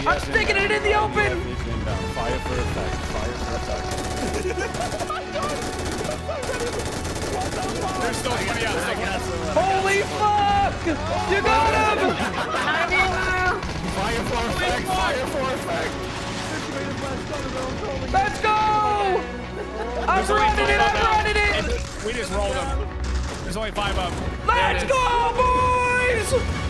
I'm sticking it in the open. Fire for effect. Fire for effect. There's still 20 out. Holy fuck! You got him! Fire for effect. Fire for effect. Let's go! I'm running it! I'm running it! We just rolled them. There's only 5 up. Let's go, boys!